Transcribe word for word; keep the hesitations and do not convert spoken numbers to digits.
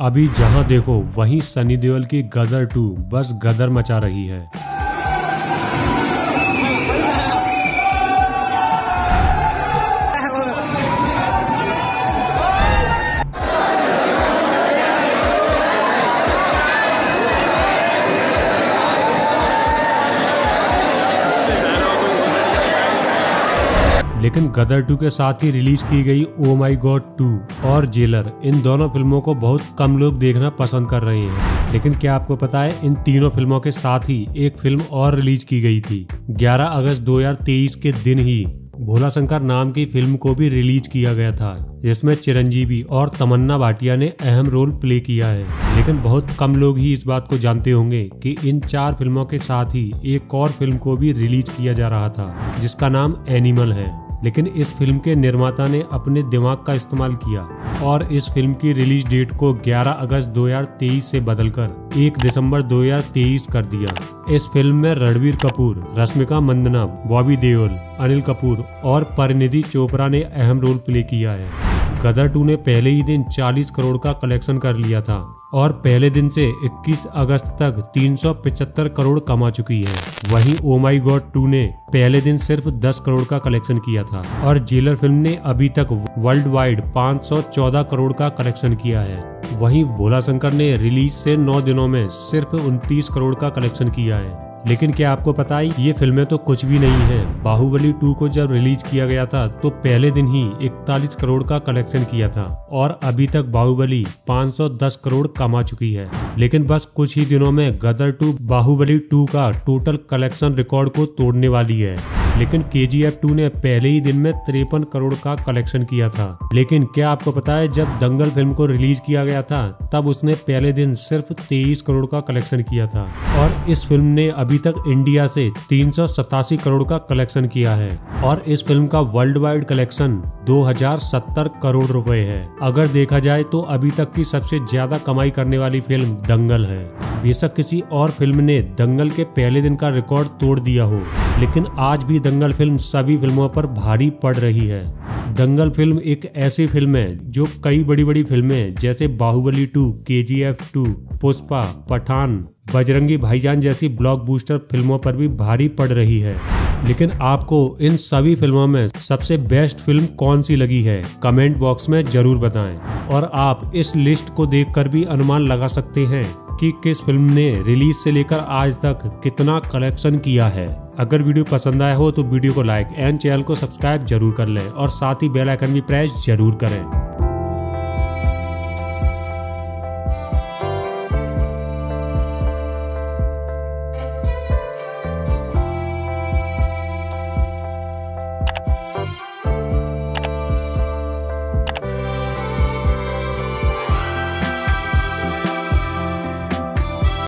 अभी जहां देखो वहीं सनी देओल की गदर टू बस गदर मचा रही है। लेकिन गदर टू के साथ ही रिलीज की गई ओ माई गॉड टू और जेलर, इन दोनों फिल्मों को बहुत कम लोग देखना पसंद कर रहे हैं। लेकिन क्या आपको पता है इन तीनों फिल्मों के साथ ही एक फिल्म और रिलीज की गई थी। ग्यारह अगस्त दो हज़ार तेईस के दिन ही भोला शंकर नाम की फिल्म को भी रिलीज किया गया था, जिसमें चिरंजीवी और तमन्ना भाटिया ने अहम रोल प्ले किया है। लेकिन बहुत कम लोग ही इस बात को जानते होंगे कि इन चार फिल्मों के साथ ही एक और फिल्म को भी रिलीज किया जा रहा था, जिसका नाम एनिमल है। लेकिन इस फिल्म के निर्माता ने अपने दिमाग का इस्तेमाल किया और इस फिल्म की रिलीज डेट को ग्यारह अगस्त दो हज़ार तेईस से बदलकर एक दिसंबर दो हज़ार तेईस कर दिया। इस फिल्म में रणबीर कपूर, रश्मिका मंदाना, बॉबी देओल, अनिल कपूर और परिणीति चोपड़ा ने अहम रोल प्ले किया है। गदर टू ने पहले ही दिन चालीस करोड़ का कलेक्शन कर लिया था और पहले दिन से इक्कीस अगस्त तक तीन सौ पचहत्तर करोड़ कमा चुकी है। वहीं ओ माई गॉड टू ने पहले दिन सिर्फ दस करोड़ का कलेक्शन किया था और जेलर फिल्म ने अभी तक वर्ल्ड वाइड पाँच सौ चौदह करोड़ का कलेक्शन किया है। वहीं भोला शंकर ने रिलीज से नौ दिनों में सिर्फ उनतीस करोड़ का कलेक्शन किया है। लेकिन क्या आपको पता है ये फिल्में तो कुछ भी नहीं है। बाहुबली टू को जब रिलीज किया गया था तो पहले दिन ही इकतालीस करोड़ का कलेक्शन किया था और अभी तक बाहुबली पाँच सौ दस करोड़ कमा चुकी है। लेकिन बस कुछ ही दिनों में गदर टू बाहुबली टू का टोटल कलेक्शन रिकॉर्ड को तोड़ने वाली है। लेकिन के जी एफ टू ने पहले ही दिन में तिरपन करोड़ का कलेक्शन किया था। लेकिन क्या आपको पता है जब दंगल फिल्म को रिलीज किया गया था तब उसने पहले दिन सिर्फ तेईस करोड़ का कलेक्शन किया था और इस फिल्म ने अभी तक इंडिया से तीन सौ सतासी करोड़ का कलेक्शन किया है और इस फिल्म का वर्ल्ड वाइड कलेक्शन दो हज़ार सत्तर करोड़ रुपए है। अगर देखा जाए तो अभी तक की सबसे ज्यादा कमाई करने वाली फिल्म दंगल है। बेशक किसी और फिल्म ने दंगल के पहले दिन का रिकॉर्ड तोड़ दिया हो, लेकिन आज भी दंगल फिल्म सभी फिल्मों पर भारी पड़ रही है। दंगल फिल्म एक ऐसी फिल्म है जो कई बड़ी बड़ी फिल्में जैसे Baahubali two, K G F two, Pushpa, Pathaan, Bajrangi Bhaijaan जैसी ब्लॉकबस्टर फिल्मों पर भी भारी पड़ रही है। लेकिन आपको इन सभी फिल्मों में सबसे बेस्ट फिल्म कौन सी लगी है कमेंट बॉक्स में जरूर बताएं। और आप इस लिस्ट को देखकर भी अनुमान लगा सकते हैं कि किस फिल्म ने रिलीज से लेकर आज तक कितना कलेक्शन किया है। अगर वीडियो पसंद आया हो तो वीडियो को लाइक एंड चैनल को सब्सक्राइब जरूर कर लें और साथ ही बेल आइकन भी प्रेस जरूर करें।